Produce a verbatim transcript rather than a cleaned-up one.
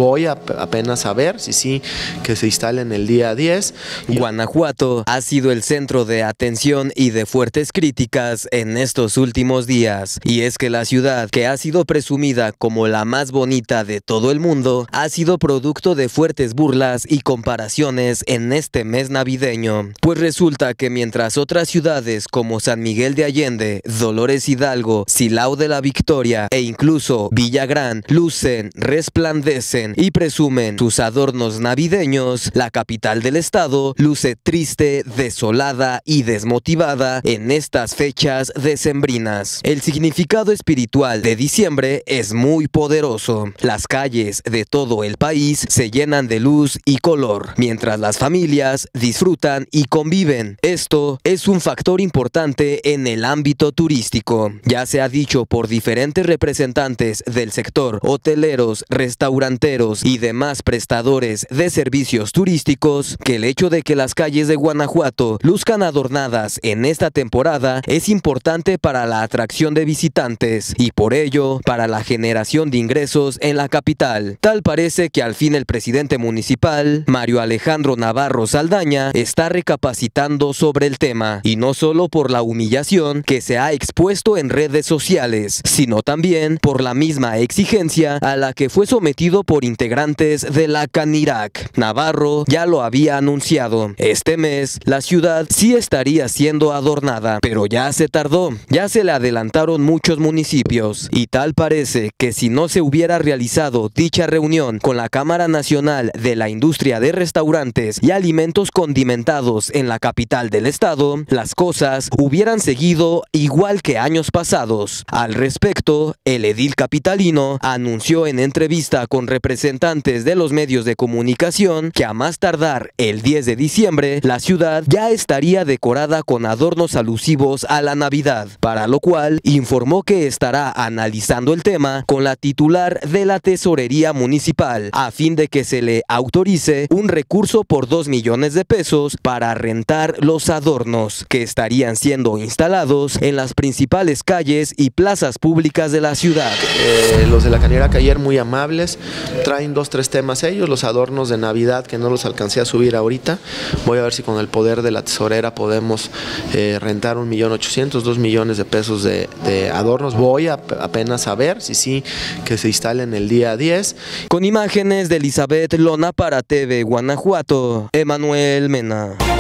Voy a, apenas a ver si sí que se instalen el día diez. Guanajuato ha sido el centro de atención y de fuertes críticas en estos últimos días. Y es que la ciudad, que ha sido presumida como la más bonita de todo el mundo, ha sido producto de fuertes burlas y comparaciones en este mes navideño. Pues resulta que mientras otras ciudades como San Miguel de Allende, Dolores Hidalgo, Silao de la Victoria e incluso Villagrán lucen, resplandecen y presumen sus adornos navideños, la capital del estado luce triste, desolada y desmotivada en estas fechas decembrinas. El significado espiritual de diciembre es muy poderoso. Las calles de todo el país se llenan de luz y color, mientras las familias disfrutan y conviven. Esto es un factor importante en el ámbito turístico. Ya se ha dicho por diferentes representantes del sector, hoteleros, restauranteros y demás prestadores de servicios turísticos, que el hecho de que las calles de Guanajuato luzcan adornadas en esta temporada es importante para la atracción de visitantes y por ello para la generación de ingresos en la capital. Tal parece que al fin el presidente municipal, Mario Alejandro Navarro Saldaña, está recapacitando sobre el tema, y no solo por la humillación que se ha expuesto en redes sociales, sino también por la misma exigencia a la que fue sometido por integrantes de la Canirac. Navarro ya lo había anunciado. Este mes la ciudad sí estaría siendo adornada, pero ya se tardó, ya se le adelantaron muchos municipios, y tal parece que si no se hubiera realizado dicha reunión con la Cámara Nacional de la Industria de Restaurantes y Alimentos Condimentados en la capital del estado, las cosas hubieran seguido igual que años pasados. Al respecto, el edil capitalino anunció en entrevista con representantes de los medios de comunicación que a más tardar el diez de diciembre, la ciudad ya estaría decorada con adornos alusivos a la Navidad, para lo cual informó que estará analizando el tema con la titular de la Tesorería Municipal, a fin de que se le autorice un recurso por dos millones de pesos para rentar los adornos que estarían siendo instalados en las principales calles y plazas públicas de la ciudad. Eh, los de la Canirac ayer muy amables, traen dos, tres temas ellos, los adornos de Navidad que no los alcancé a subir ahorita. Voy a ver si con el poder de la tesorera podemos eh, rentar un millón ochocientos, dos millones de pesos de, de adornos. Voy a, apenas a ver si sí que se instalen el día diez. Con imágenes de Elizabeth Lona para T V Guanajuato, Emanuel Mena.